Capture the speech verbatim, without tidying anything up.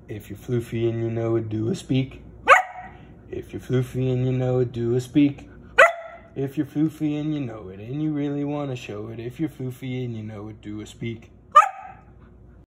If you're floofy and you know it, do a speak. If you're floofy and you know it, do a speak. If you're floofy and you know it, and you really want to show it. If you're floofy and you know it, do a speak.